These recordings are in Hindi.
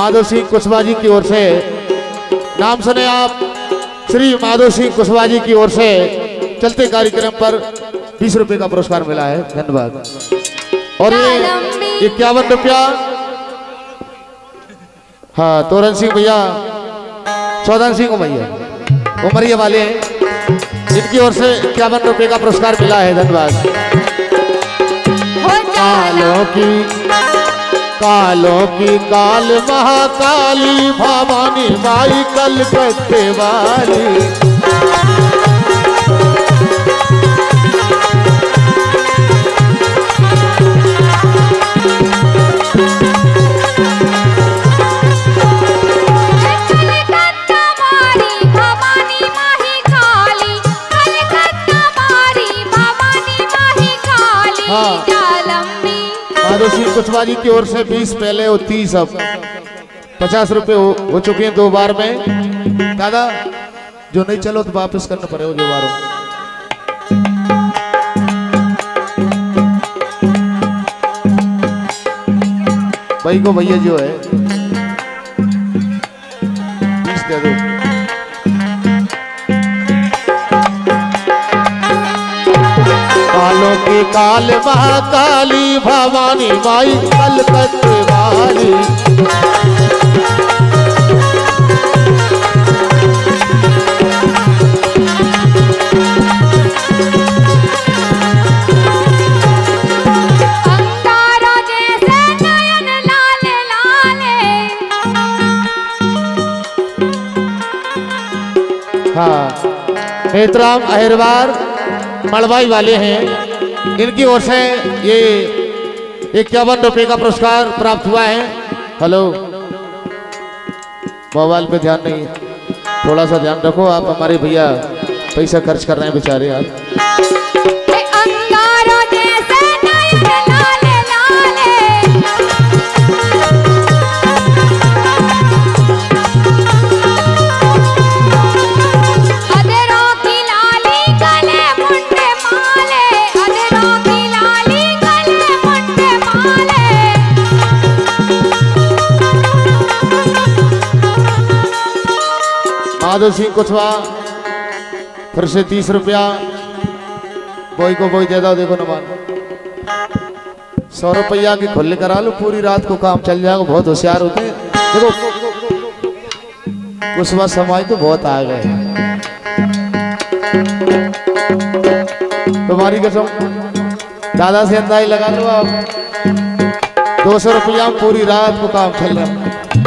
माधव सिंह कुशवाहा जी की ओर से, नाम सुने आप, श्री माधव सिंह कुशवाहा जी की ओर से चलते कार्यक्रम पर 20 रुपए का पुरस्कार मिला है। धन्यवाद। और ये 51 रुपया हाँ तोरण सिंह भैया, चौधन सिंह भैया उमरिया वाले हैं, जिनकी ओर से 51 रुपए का पुरस्कार मिला है। धन्यवाद। कालों की काल महाकाली भवानी माई कलकत्ते वाली, माधव सिंह कुशवाहा जी की ओर से 20 पहले और 30 अब 50 रुपए हो चुके हैं 2 बार में। दादा जो नहीं चलो तो वापस करना पड़ेगा 2 बारों। भाई को भैया जो है 20 दे दो। कालों की काल महाकाली भवानी माई कलकत्ते वाली, अंगारा जैसे नयन लाले लाले। हाँ नेत्राम अहिरवार मड़वाई वाले हैं, इनकी ओर से ये 51 रुपए का पुरस्कार प्राप्त हुआ है। हेलो मोबाइल पे ध्यान नहीं, थोड़ा सा ध्यान रखो आप, हमारे भैया पैसा खर्च कर रहे हैं बेचारे यार। अंगारा जैसे नयन लाले लाले, अधरों की लाली गले मुंडे माले, अधरों की लाली गले मुंडे माले। माधव सिंह कुशवाहा फिर से 30 रुपया, बोई को बोई दे दो। देखो नमान 100 रुपया की खुले करा लो, पूरी रात को काम चल जाएगा, बहुत होशियार होते हैं। देखो कुशवाहा समाज तो बहुत आ गए, तुम्हारी कसम दादा से अंदाज लगा लो आप। 200 रुपया में पूरी रात को काम चल रहा है।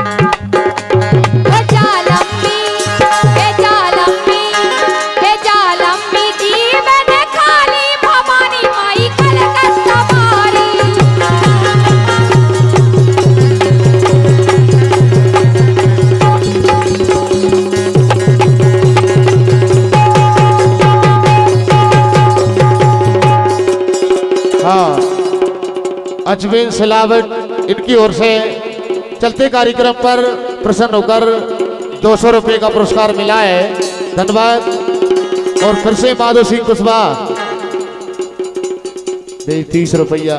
अजमेर सिलावट इनकी ओर से चलते कार्यक्रम पर प्रसन्न होकर 200 रुपए का पुरस्कार मिला है। धन्यवाद। और फिर से माधव सिंह कुशवाहा 30 रुपया,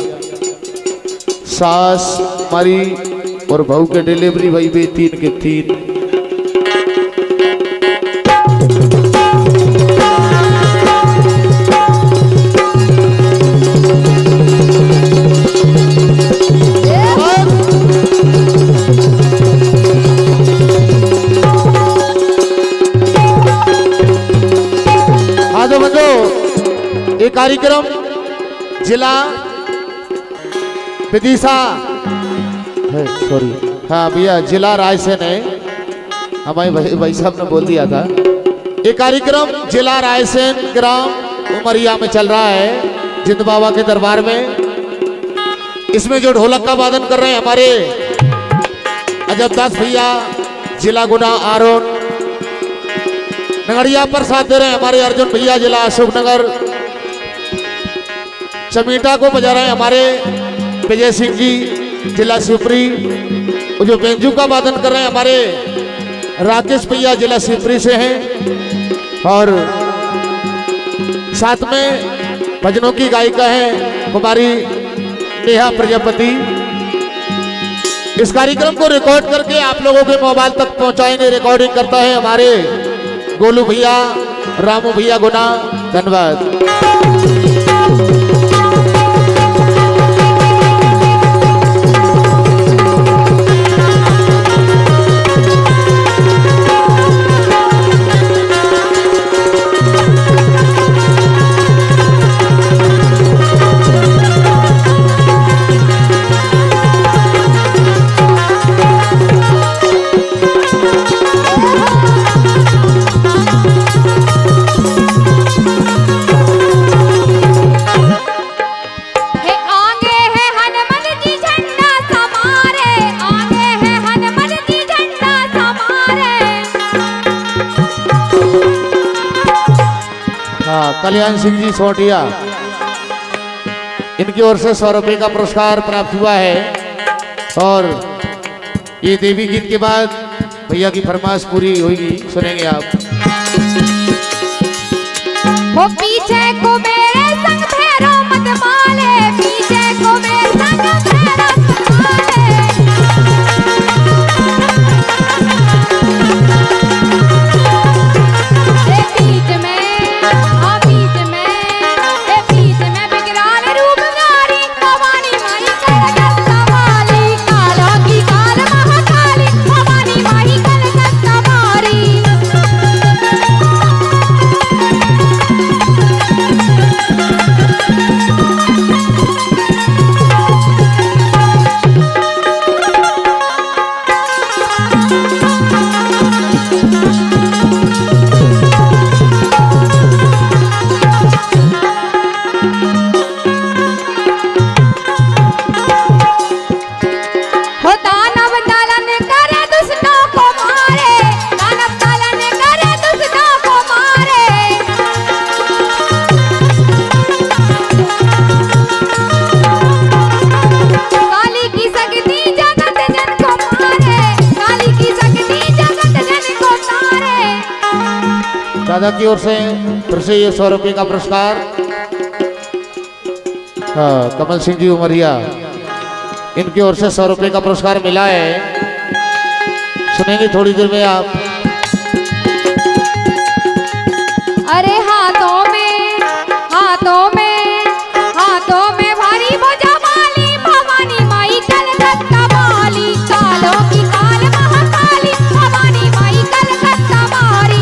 सास हमारी और बहू के डिलीवरी भाई भी 3 के 3। ये कार्यक्रम जिला विदिशा सॉरी हाँ भैया जिला रायसेन है, हमारे भाई साहब ने बोल दिया था। ये कार्यक्रम जिला रायसेन ग्राम उमरिया में चल रहा है, जिंद बाबा के दरबार में। इसमें जो ढोलक का वादन कर रहे हैं हमारे अजब दास भैया, जिला गुना आरोन। नगड़िया पर साथ दे रहे हैं हमारे अर्जुन भैया, जिला अशोकनगर। चमीटा को बजा रहे हैं हमारे विजय सिंह जी, जिला शिवपुरी। जो बेंजू का वादन कर रहे हैं हमारे राकेश भैया, जिला शिवपुरी से हैं। और साथ में भजनों की गायिका है कुमारी नेहा प्रजापति। इस कार्यक्रम को रिकॉर्ड करके आप लोगों के मोबाइल तक पहुंचाएंगे। रिकॉर्डिंग करता है हमारे गोलू भैया, रामू भैया गुना। धन्यवाद। कल्याण सिंह जी सोटिया, इनकी ओर से 100 रुपए का पुरस्कार प्राप्त हुआ है। और ये देवी गीत के बाद भैया की फरमाइश पूरी होगी, सुनेंगे आप। वो पीछे को मेरे संग फेरो मत माले, पीछे को मेरे संग फेरो मत माले। ए बीच में, हाँ बीच में, ए बीच में बिगड़ाल रूप गारी, भवानी माई कलकत्ता वाली, कालों की काल महाकाली, भवानी माई कलकत्ता वाली। दादा की ओर से फिर से ये 100 रुपए का पुरस्कार कमल सिंह जी उमरिया, इनकी ओर से 100 रुपए का पुरस्कार मिला है। सुनेंगे थोड़ी देर में आप। अरे हाथों में, हाथों में, हाथों में भारी बोझा माली, भवानी माई कलकत्ता वाली, कालों की काल महाकाली, भवानी माई कलकत्ता वाली।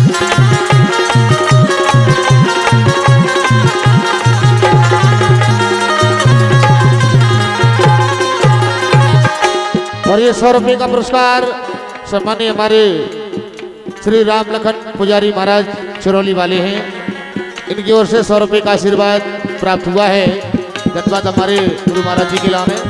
और ये 100 रुपए का पुरस्कार सम्मानीय हमारे श्री राम लखन पुजारी महाराज चिरौली वाले हैं, इनकी ओर से 100 रुपए का आशीर्वाद प्राप्त हुआ है। धन्यवाद हमारे गुरु महाराज जी के नाम है।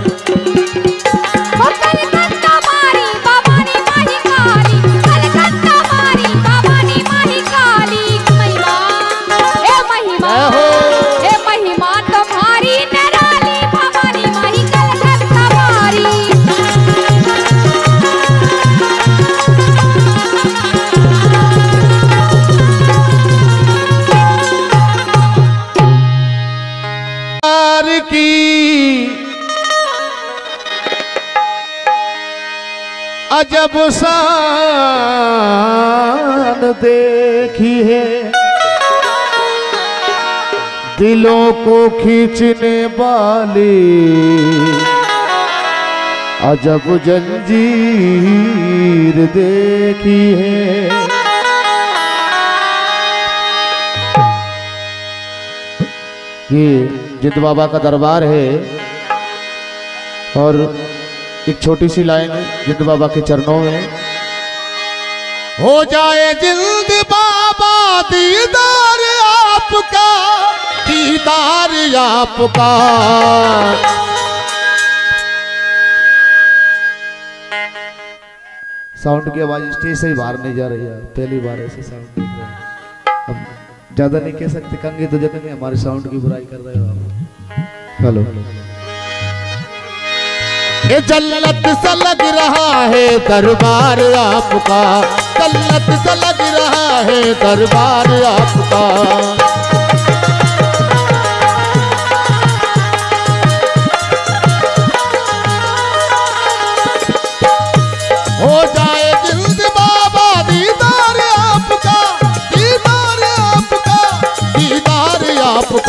कलकत्ता मारी भवानी माही काली, कलकत्ता मारी भवानी माही काली। महिमा, ए महिमा, ए महिमा तुम्हारी निराली, भवानी माही कलकत्ता मारी। की अजब शान देखी है, दिलों को खींचने वाली अजब जंजीर देखी है। ये जिद बाबा का दरबार है और एक छोटी सी लाइन जिद बाबा के चरणों में। हो जाए जिंद बाबा दीदार आपका, दीदार आपका। साउंड की आवाज स्टेज से ही बाहर नहीं जा रही है, पहली बार ऐसे साउंड देख रहे हैं। अब ज्यादा नहीं कह सकते, कंगे तो जगह में हमारे साउंड की बुराई कर रहे हो आप। हेलो, ये जन्नत सा लग रहा है दरबार आपका, जन्नत सा लग रहा है दरबार आपका।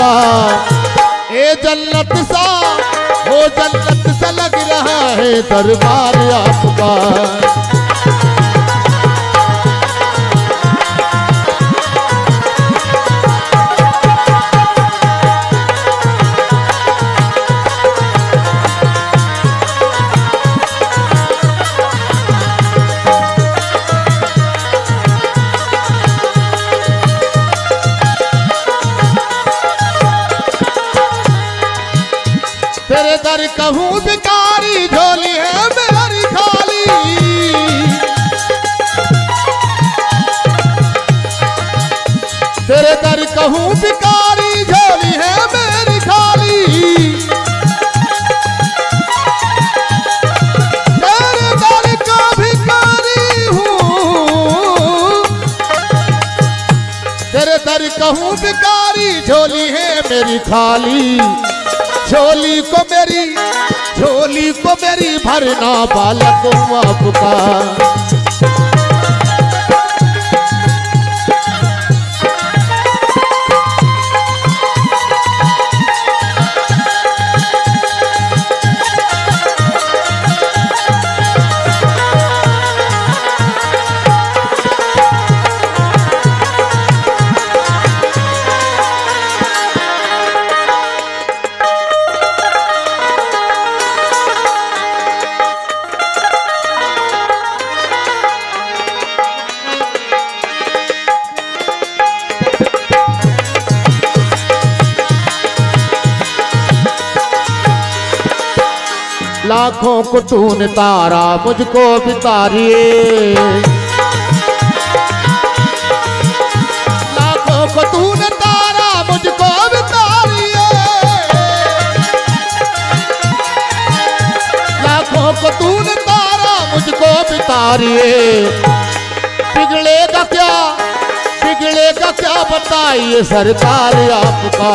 आपका। ए जन्नत सा हो जन्नत सा लग रहा है दरबार आपका। तेरे दर कहूँ भिखारी झोली है मेरी खाली। तेरे दर कहूँ भिखारी झोली है मेरी खाली। तेरे दर का भिखारी हूँ। तेरे दर कहूँ भिखारी झोली है मेरी खाली। झोली को मेरी भरना बालक आपका। लाखों को तूने तारा मुझको भी तारिए। लाखों को तूने तारा मुझको भी तारिए। लाखों को तूने तारा मुझको भी तारिए। बिगड़ेगा क्या बताइए सरकार आपका।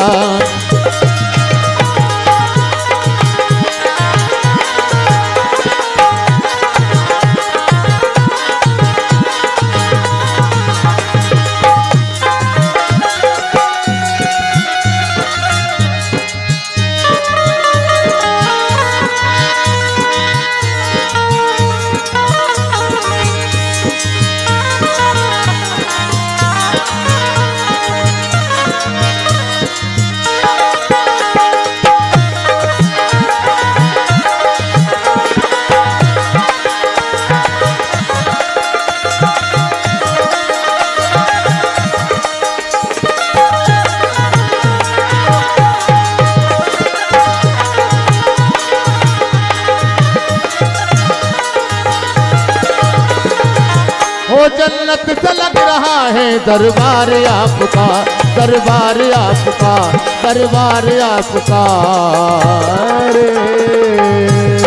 वो जन्नत से लग रहा है दरबार आपका। दरबार आपका, दरबार आपका रे।